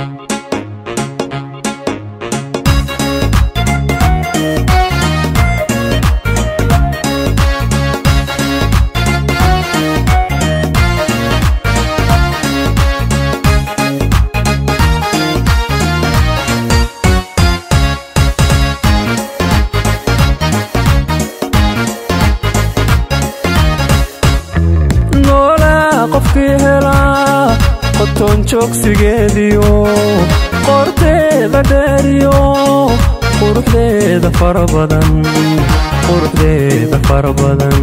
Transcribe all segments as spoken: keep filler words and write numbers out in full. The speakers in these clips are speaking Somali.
qofkii helaa qoton joogsigeediyo qorteeda dheeriyo quruxdeeda fara badan quruxdeeda fara badan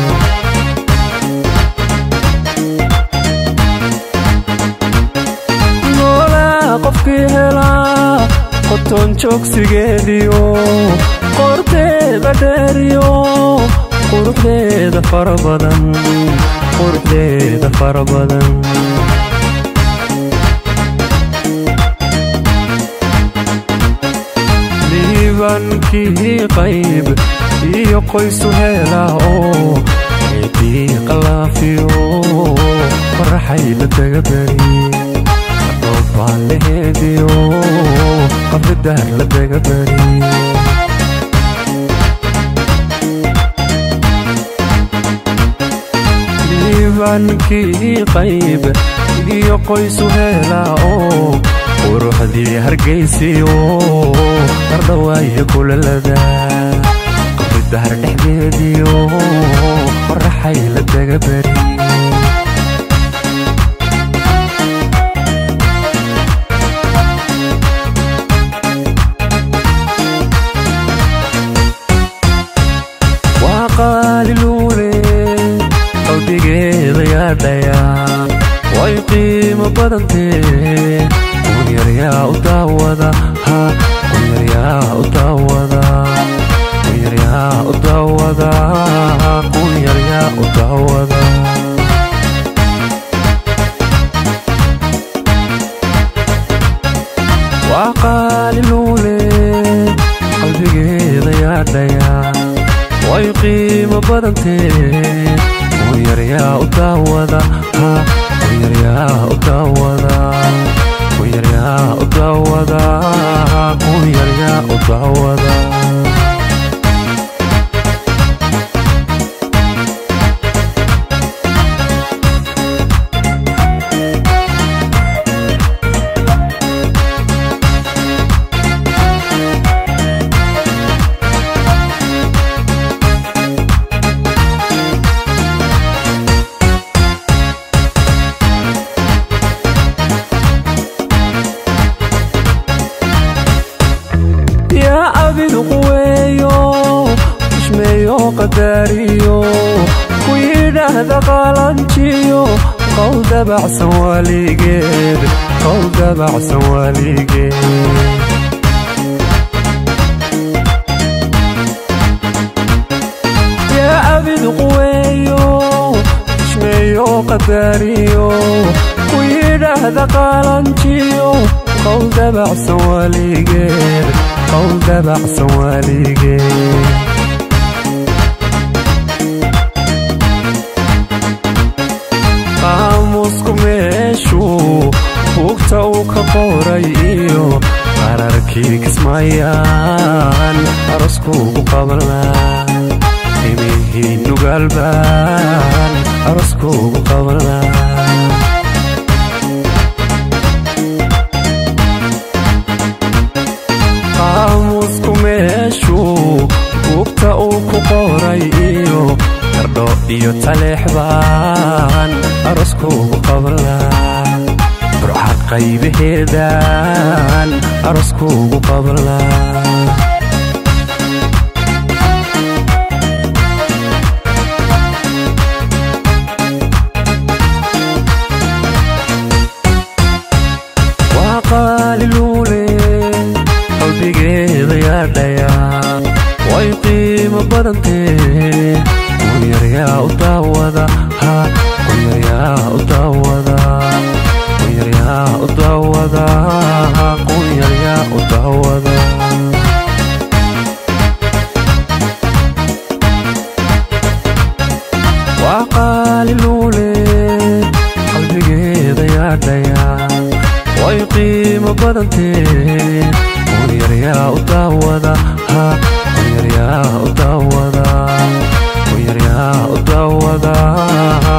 noolaa qofkii helaa qoton joogsigeediyo qorteeda dheeriyo quruxdeeda fara badan quruxdeeda fara badan liibankii qayb iyo qoysu helaa oo eedii qalaafiyo faraxay la taga bari dhoobbaan laheediyo qabridaar la taga bari liibankii qayb iyo qoysu helaa oo quruxdii hargaysiyo qardhawaayo kulalada qabridaar dhexdeediyo faraxay la taga bari waa qaaliluule qalbigeeda yaadhayaa way qiimo badantee kun yaryaa u daawada ha kun yaryaa u daawada kun yaryaa u daawada kun yaryaa u daawada waa qaaliluule qalbigeeda yaadhayaa way qiimo badantee kun yaryaa u daawada ha kun yaryaa u daawada kun yaryaa u daawada kun yaryaa u daawada qadariyo ku yidhaahda qalanjiyo qowl dabacsan waligeed qowl dabacsan waligeed yaa abid quweeyo ishmeeyo qadariyo ku yidhaahda qalanjiyo qowl dabacsan waligeed qowl dabacsan waligeed qaamusku meeshuu buugta uu ka qoray iyo qararkii kismayaan aroskuugu qabanlaa imihii nugaalbaan aroskuugu qabanlaa qaamusku meeshuu buugta uu ku qoray iyo qardho iyo taleexbaan aroskuugu qabanlaa burcad qaybaheedaan aroskuugu qabanlaa waa qaaliluule qalbigeeda yaadhayaa way qiimo badantee kun yaryaa u daawada ha kun yaryaa u daawada kun yaryaa u daawada kun yaryaa u daawada waa qaaliluule qalbigeeda yaadhayaa way qiimo badantee ويريا وداودا ها ويريا وداودا ويريا وداودا